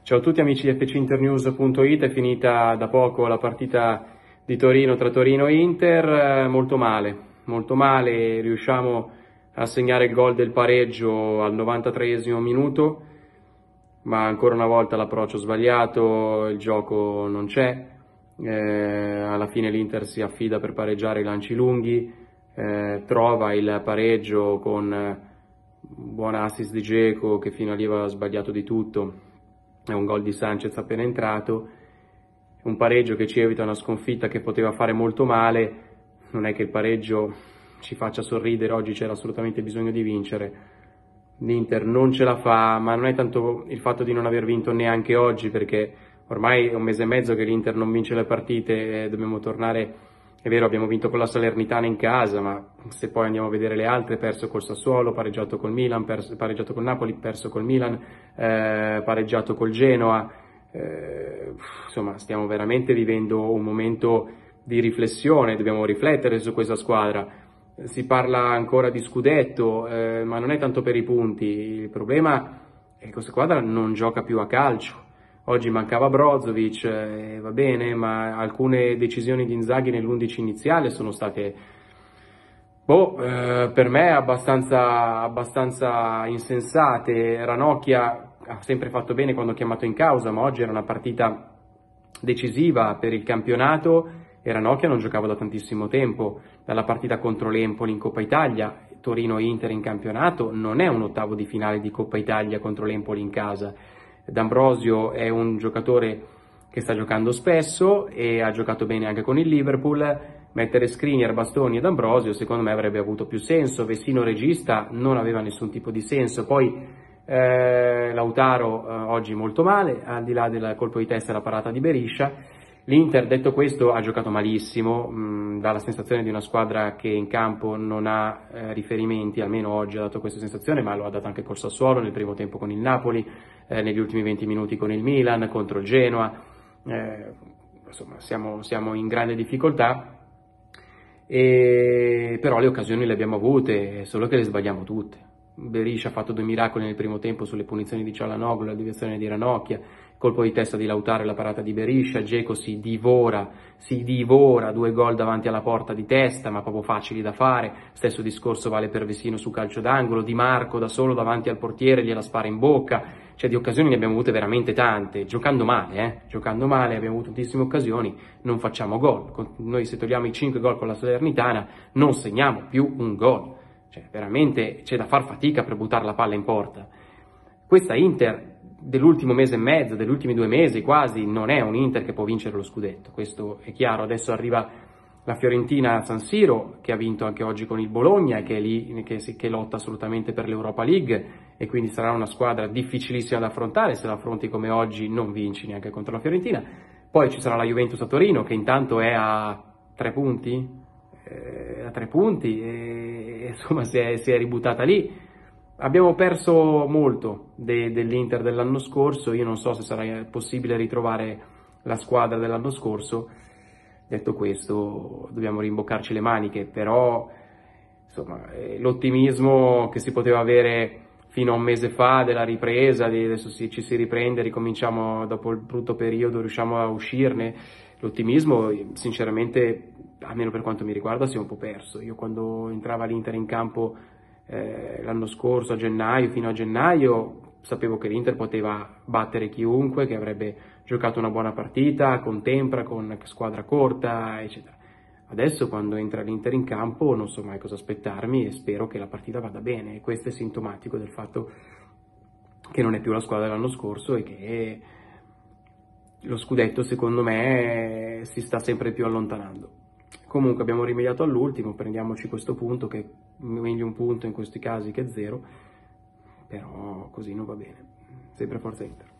Ciao a tutti amici di fcinternews.it, è finita da poco la partita di Torino tra Torino e Inter, molto male, riusciamo a segnare il gol del pareggio al 93esimo minuto, ma ancora una volta l'approccio sbagliato, il gioco non c'è, alla fine l'Inter si affida per pareggiare i lanci lunghi, trova il pareggio con un buon assist di Dzeko che fino a lì aveva sbagliato di tutto. È un gol di Sanchez appena entrato, un pareggio che ci evita una sconfitta che poteva fare molto male. Non è che il pareggio ci faccia sorridere, oggi c'era assolutamente bisogno di vincere. L'Inter non ce la fa, ma non è tanto il fatto di non aver vinto neanche oggi, perché ormai è un mese e mezzo che l'Inter non vince le partite e dobbiamo tornare. È vero, abbiamo vinto con la Salernitana in casa, ma se poi andiamo a vedere le altre, perso col Sassuolo, pareggiato col Milan, pareggiato col Napoli, perso col Milan, pareggiato col Genoa, insomma stiamo veramente vivendo un momento di riflessione, dobbiamo riflettere su questa squadra. Si parla ancora di scudetto, ma non è tanto per i punti, il problema è che questa squadra non gioca più a calcio. Oggi mancava Brozovic, va bene, ma alcune decisioni di Inzaghi nell'11 iniziale sono state, per me abbastanza insensate. Ranocchia ha sempre fatto bene quando ha chiamato in causa, ma oggi era una partita decisiva per il campionato e Ranocchia non giocava da tantissimo tempo. Dalla partita contro l'Empoli in Coppa Italia, Torino-Inter in campionato, non è un ottavo di finale di Coppa Italia contro l'Empoli in casa. D'Ambrosio è un giocatore che sta giocando spesso e ha giocato bene anche con il Liverpool. Mettere Skriniar, Bastoni e D'Ambrosio secondo me avrebbe avuto più senso. Vessino regista non aveva nessun tipo di senso. Poi Lautaro oggi molto male, al di là del colpo di testa e la parata di Berisha. L'Inter, detto questo, ha giocato malissimo, dà la sensazione di una squadra che in campo non ha riferimenti, almeno oggi ha dato questa sensazione, ma lo ha dato anche col Sassuolo, nel primo tempo con il Napoli, negli ultimi 20 minuti con il Milan, contro il Genoa. Insomma siamo in grande difficoltà, però le occasioni le abbiamo avute, solo che le sbagliamo tutte. Berisha ha fatto 2 miracoli nel primo tempo sulle punizioni di Çalhanoğlu, la deviazione di Ranocchia, colpo di testa di Lautaro e la parata di Berisha. Dzeko si divora 2 gol davanti alla porta di testa, ma proprio facili da fare. Stesso discorso vale per Vessino su calcio d'angolo, Di Marco da solo davanti al portiere gliela spara in bocca. Cioè di occasioni ne abbiamo avute veramente tante, giocando male abbiamo avuto tantissime occasioni, non facciamo gol. Noi se togliamo i 5 gol con la Salernitana non segniamo più un gol. Cioè, veramente c'è da far fatica per buttare la palla in porta. Questa Inter dell'ultimo mese e mezzo, degli ultimi 2 mesi quasi, non è un Inter che può vincere lo scudetto, questo è chiaro. Adesso arriva la Fiorentina a San Siro, che ha vinto anche oggi con il Bologna e che è lì, che lotta assolutamente per l'Europa League, e quindi sarà una squadra difficilissima da affrontare. Se la affronti come oggi non vinci neanche contro la Fiorentina. Poi ci sarà la Juventus a Torino, che intanto è a 3 punti, e insomma si è ributtata lì. Abbiamo perso molto dell'Inter dell'anno scorso. Io non so se sarà possibile ritrovare la squadra dell'anno scorso. Detto questo, dobbiamo rimboccarci le maniche, però insomma l'ottimismo che si poteva avere fino a un mese fa della ripresa, adesso ci si riprende, ricominciamo dopo il brutto periodo, riusciamo a uscirne. L'ottimismo, sinceramente, almeno per quanto mi riguarda, si è un po' perso. Io quando entrava l'Inter in campo l'anno scorso, a gennaio, fino a gennaio, sapevo che l'Inter poteva battere chiunque, che avrebbe giocato una buona partita, con tempra, con squadra corta, eccetera. Adesso quando entra l'Inter in campo non so mai cosa aspettarmi e spero che la partita vada bene, e questo è sintomatico del fatto che non è più la squadra dell'anno scorso e che lo scudetto secondo me si sta sempre più allontanando. Comunque abbiamo rimediato all'ultimo, prendiamoci questo punto, che è meglio un punto in questi casi che 0, però così non va bene. Sempre Forza Inter.